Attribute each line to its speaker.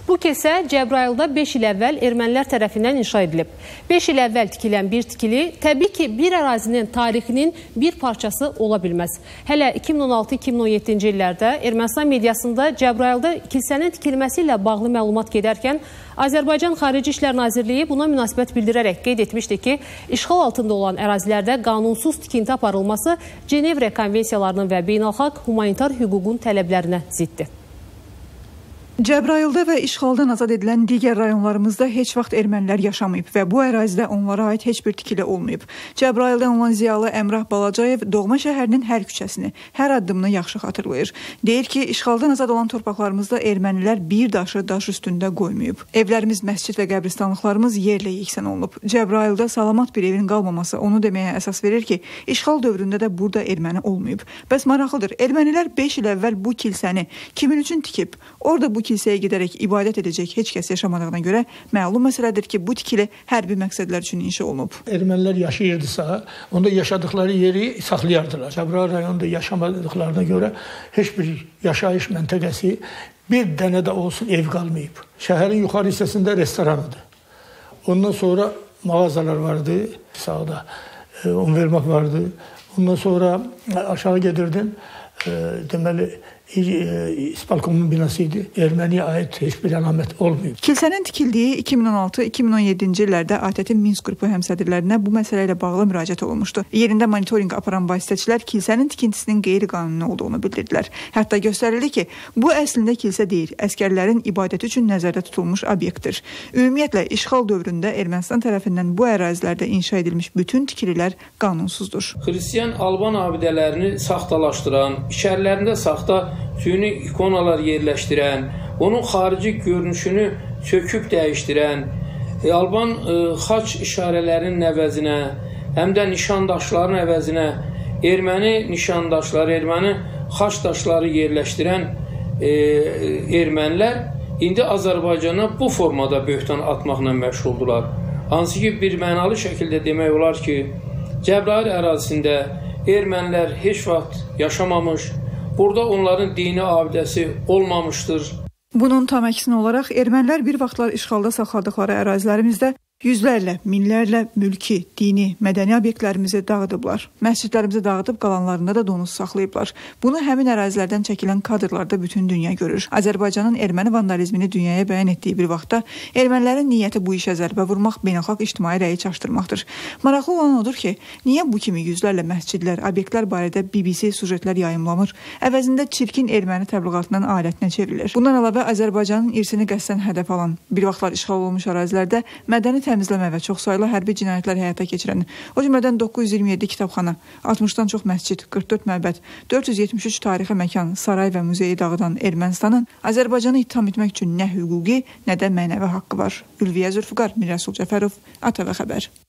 Speaker 1: Bu kilsə Cəbrayılda 5 il əvvəl ermənilər tərəfindən inşa edilib. 5 il əvvəl tikilən bir tikili təbii ki, bir ərazinin tarixinin bir parçası ola bilməz. Hələ 2016-2017-ci illərdə Ermənistan mediasında Cəbrayılda kilsənin tikilməsi ilə bağlı məlumat gedərkən Azərbaycan Xarici İşlər Nazirliyi buna münasibət bildirərək qeyd etmişdi ki, işğal altında olan ərazilərdə qanunsuz tikinti aparılması Cenevre konvensiyalarının və beynəlxalq humanitar hüququn tələblərinə ziddir.
Speaker 2: Cəbrayılda və işğaldan azad edilən digər rayonlarımızda heç vaxt ermənilər yaşamayıb və bu ərazidə onlara aid heç bir tikili olmayıb. Cəbrayıldan olan ziyalı Əmrah Balacayev doğma şəhərinin hər küçəsini, hər addımını yaxşı xatırlayır. Deyir ki, işğaldan azad olan torpaqlarımızda ermənilər bir daşı daş üstündə qoymayıb. Evlərimiz, məscid və qəbristanlıqlarımız yerlə yeksən olunub. Cəbrayılda salamat bir evin qalmaması onu deməyə əsas verir ki, işğal dövründə də burada erməni olmayıb. Bəs maraqlıdır, ermənilər 5 il əvvəl bu kilsəni kimin üçün tikib? Orada bu kilsəyə gedərək ibadət edəcək heç kəs yaşamadığına görə məlum məsələdir ki, bu tikili hərbi məqsədlər üçün inşa olunub.
Speaker 3: Ermənilər yaşayırdısa, onda yaşadıkları yeri saxlayardılar. Cəbrayıl rayonunda yaşamadıqlarına görə heç bir yaşayış məntəqəsi bir dənə də olsun ev qalmayıb. Şəhərin yuxarı hissəsində restoranıdır. Ondan sonra mağazalar vardı sağda, univermaq vardı. Ondan sonra aşağı gedirdim, deməli, İspalkomun binası idi. Erməniyə aid heç bir əlamət olmayıb.
Speaker 2: Kilsənin tikildiyi 2016-2017-ci illərdə ATƏT-in Minsk qrupu həmsədrlərinə bu məsələ ilə bağlı müraciət olunmuşdu. Yerində monitorinq aparan vasitəçilər kilsənin tikintisinin qeyri-qanuni olduğunu bildirdilər. Hətta göstərildi ki, bu əslində kilsə deyil, əskərlərin ibadəti üçün nəzərdə tutulmuş obyektdir. Ümumiyyətlə, işğal dövründə Ermənistan tərəfindən bu ərazilərdə inşa edilmiş bütün tikililər qanunsuzdur.
Speaker 4: Xristiyan Alban abidələrini saxtalaşdıran, içərilərində saxta süni ikonalar yerləşdirən, onun xarici görünüşünü söküb dəyişdirən, Alban xaç işarələrinin əvəzinə, həm də nişandaşların əvəzinə erməni nişandaşları, erməni xaç daşları yerləşdirən ermənilər indi Azərbaycana bu formada böhtan atmaqla məşğuldular. Hansı ki, bir mənalı şəkildə demək olar ki, Cəbrayıl ərazisində ermənilər heç vaxt yaşamamış, burada onların dini abidəsi olmamışdır.
Speaker 2: Bunun tam əksinə olaraq ermənilər bir vaxtlar işğalda saxladıqları ərazilərimizdə yüzlərlə, minlərlə mülki, dini, mədəni obyektlərimizi dağıdıblar. Məscidlərimizi dağıdıb qalanlarında da donuz saxlayıblar. Bunu həmin ərazilərdən çəkilən kadrlarda bütün dünya görür. Azərbaycanın erməni vandalizmini dünyaya bəyan etdiyi bir vaxtda ermənilərin niyyəti bu işə zərbə vurmaq, beynəlxalq ictimai rəyi çaşdırmaqdır. Maraqlı olan odur ki, niyə bu kimi yüzlərlə məscidlər, obyektlər barədə BBC sujetlər yayımlamır, əvəzində çirkin erməni təbliğatının alətinə çevrilir. Bundan əlavə Azərbaycanın irsini qəsdən hədəf alan, bir vaxtlar işğal olmuş ərazilərdə mədəni təmizləmə və çoxsaylı hərbi cinayətlər həyata keçirən, o cümlədən 927 kitabxana, 60-dan çox məscid, 44 məbəd, 473 tarixi məkan, saray və muzeyi dağıdan Ermənistanın Azərbaycanı ittiham etmək üçün nə hüquqi, nə də mənəvi haqqı var. Ülviyə Zülfüqar, Mirəsul Cəfərov, ATV Xəbər.